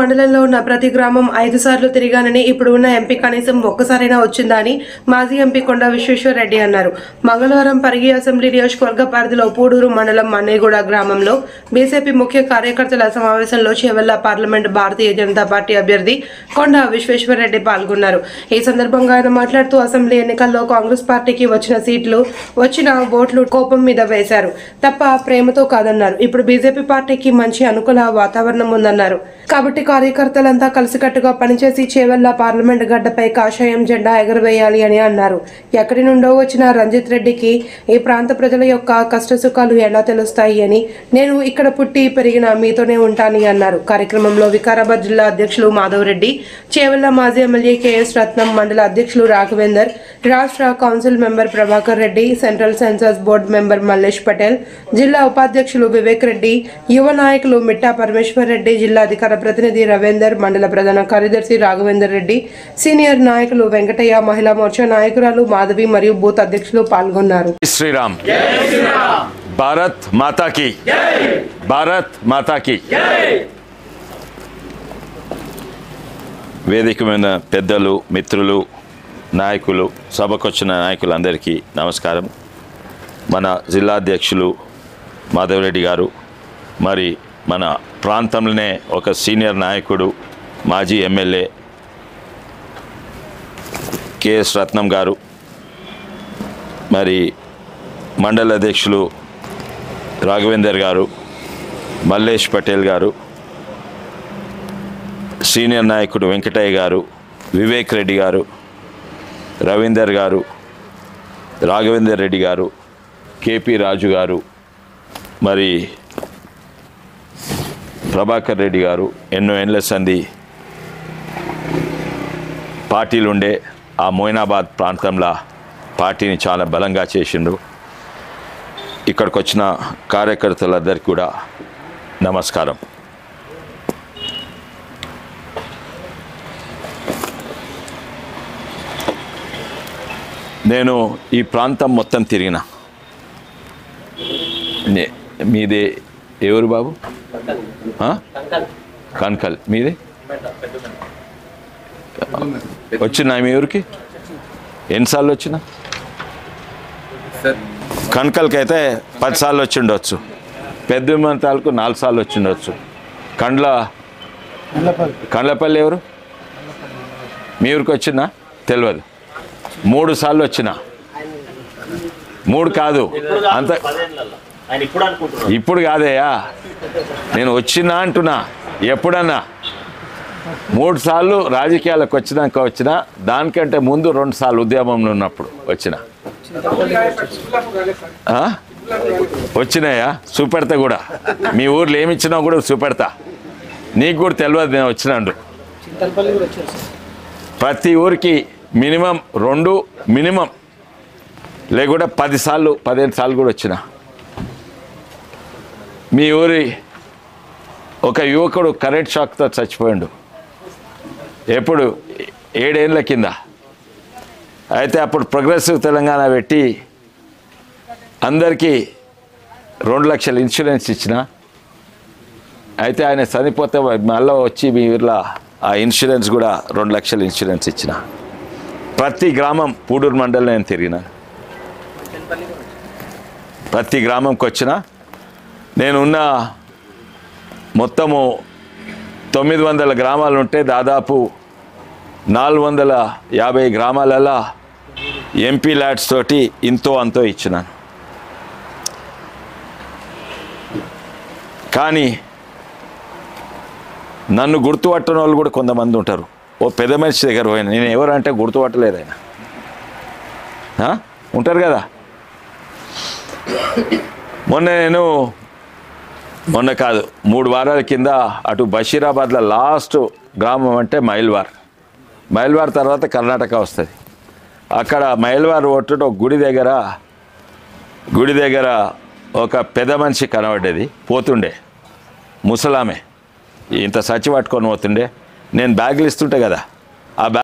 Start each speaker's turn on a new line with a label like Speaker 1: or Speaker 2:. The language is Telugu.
Speaker 1: మండలంలో ఉన్న ప్రతి గ్రామం 5 సార్లు తిరిగానని, ఇప్పుడు ఉన్న ఎంపీ కనీసం ఒక్కసారైనా వచ్చిందా అని మాజీ ఎంపీ కొండా విశ్వేశ్వర్ రెడ్డి అన్నారు. మంగళవారం పరిగి అసెంబ్లీ నియోజకవర్గ పరిధిలో పూడూరు మండలం మన్నేగూడ గ్రామంలో బీజేపీ ముఖ్య కార్యకర్తల సమావేశంలో చేవెళ్ల పార్లమెంట్ భారతీయ జనతా పార్టీ అభ్యర్థి కొండా విశ్వేశ్వర్ రెడ్డి పాల్గొన్నారు. ఈ సందర్భంగా ఆయన మాట్లాడుతూ అసెంబ్లీ ఎన్నికల్లో కాంగ్రెస్ పార్టీకి వచ్చిన ఓట్లు కోపం మీద వేశారు తప్ప ప్రేమతో కాదన్నారు. ఇప్పుడు బీజేపీ పార్టీకి మంచి అనుకూల వాతావరణం ఉందన్నారు. కాబట్టి కార్యకర్తలంతా కలిసికట్టుగా పనిచేసి చేవెళ్ల పార్లమెంట్ గడ్డపై కాషాయం జెండా ఎగరవేయాలి అని అన్నారు. ఎక్కడి నుండో వచ్చిన రంజిత్ రెడ్డికి ఈ ప్రాంత ప్రజల యొక్క కష్టసుఖాలు ఎలా తెలుస్తాయి అని, నేను ఇక్కడ పుట్టి పెరిగిన మీతోనే ఉంటానని అన్నారు. కార్యక్రమంలో వికారాబాద్ జిల్లా అధ్యక్షులు మాధవ్ రెడ్డి, చేవెళ్ల మాజీ ఎమ్మెల్యే కెఎస్ రత్నం, మండల అధ్యక్షులు రాఘవేందర్, రాష్ట్ర council member Prabhakar Reddy, central census board member Mallesh Patel, జిల్లా ఉపాధ్యక్షులు వివేక్ రెడ్డి, యువ నాయకులు మిట్టా పరమేశ్వర్ రెడ్డి, జిల్లా అధికార ప్రతినిధి రవీందర్, మండల ప్రధాన కార్యదర్శి రాఘవేందర్ రెడ్డి, సీనియర్ నాయకులు వెంకటయ్య, మహిళా మోర్చా నాయకురాలు మాధవి మరియు బూత్ అధ్యక్షులు పాల్గొన్నారు.
Speaker 2: శ్రీరామ్. భారత్ మాతాకి భారత్ మాతాకి. వేదికమైన పెద్దలు, మిత్రులు, నాయకులు, సభకొచ్చిన నాయకులందరికీ నమస్కారం. మన జిల్లా అధ్యక్షులు మాధవరెడ్డి గారు, మరి మన ప్రాంతంలోనే ఒక సీనియర్ నాయకుడు, మాజీ ఎమ్మెల్యే కెఎస్ రత్నం గారు, మరి మండల అధ్యక్షులు రాఘవేందర్ గారు, మల్లేష్ పటేల్ గారు, సీనియర్ నాయకుడు వెంకటయ్య గారు, వివేక్ రెడ్డి గారు, రవీందర్ గారు, రాఘవేందర్ రెడ్డి గారు, కేపీ రాజు గారు, మరి ప్రభాకర్ రెడ్డి గారు ఎన్నో ఏళ్ళ సంది పార్టీలుండే ఆ మోయినాబాద్ ప్రాంతంలో పార్టీని చాలా బలంగా చేసిండ్రు. ఇక్కడికి వచ్చిన కార్యకర్తలందరికీ కూడా నమస్కారం. నేను ఈ ప్రాంతం మొత్తం తిరిగిన. మీదే ఎవరు బాబు? కన్కల్. మీదే వచ్చినా? మీ ఊరికి ఎన్నిసార్లు వచ్చినా? కన్కల్కి అయితే 10 సార్లు వచ్చి ఉండొచ్చు, పెద్ద మంతాలకు 4 సార్లు వచ్చి ఉండొచ్చు. కండ్లపల్లి ఎవరు? మీ ఊరికి వచ్చినా? తెలియదు. 3 సార్లు వచ్చిన. 3 కాదు, అంత ఇప్పుడు కాదయ్యా, నేను వచ్చినా అంటున్నా. ఎప్పుడన్నా 3 సార్లు రాజకీయాలకు వచ్చిన, దానికంటే ముందు 2 సార్లు ఉద్యమంలో ఉన్నప్పుడు వచ్చినాయా? చూపెడతా కూడా. మీ ఊర్లో ఏమిచ్చినా కూడా చూపెడతా. నీకు కూడా తెలియదు నేను వచ్చినాడు. ప్రతి ఊరికి మినిమం 2, మినిమం లేకుండా 10 సార్లు 15 సార్లు కూడా వచ్చిన. మీ ఊరి ఒక యువకుడు కరెంట్ షాక్తో చచ్చిపోయాడు. ఎప్పుడు? 7 ఏళ్ళ కింద. అయితే అప్పుడు ప్రోగ్రెసివ్ తెలంగాణ పెట్టి అందరికీ 2 లక్షల ఇన్సూరెన్స్ ఇచ్చిన. అయితే ఆయన చనిపోతే మళ్ళీ వచ్చి మీ ఊర్లో ఆ ఇన్సూరెన్స్ కూడా 2 లక్షల ఇన్సూరెన్స్ ఇచ్చిన. ప్రతి గ్రామం పూడూరు మండలం నేను తిరిగిన. ప్రతి గ్రామంకి వచ్చిన. నేనున్న మొత్తము 900 గ్రామాలు ఉంటే దాదాపు 450 గ్రామాలలో ఎంపీ ల్యాడ్స్ తోటి ఇంతో అంతో ఇచ్చినాను. కానీ నన్ను గుర్తుపట్టని వాళ్ళు కూడా కొంతమంది ఉంటారు. ఓ పెద్ద మనిషి దగ్గర పోయినా, నేను ఎవరంటే గుర్తుపట్టలేదు ఆయన. ఉంటారు కదా. మొన్న కాదు 3 వారాల కింద అటు బషీరాబాద్లో లాస్ట్ గ్రామం అంటే మైల్వార్ తర్వాత కర్ణాటక వస్తుంది. అక్కడ మైల్వార్ ఒట్టు గుడి దగ్గర ఒక పెద్ద మనిషి కనబడ్డది. పోతుండే ముసలామె, ఇంత సచ్చి పట్టుకొని పోతుండే. నేను బ్యాగులు ఇస్తుంటే కదా, ఆ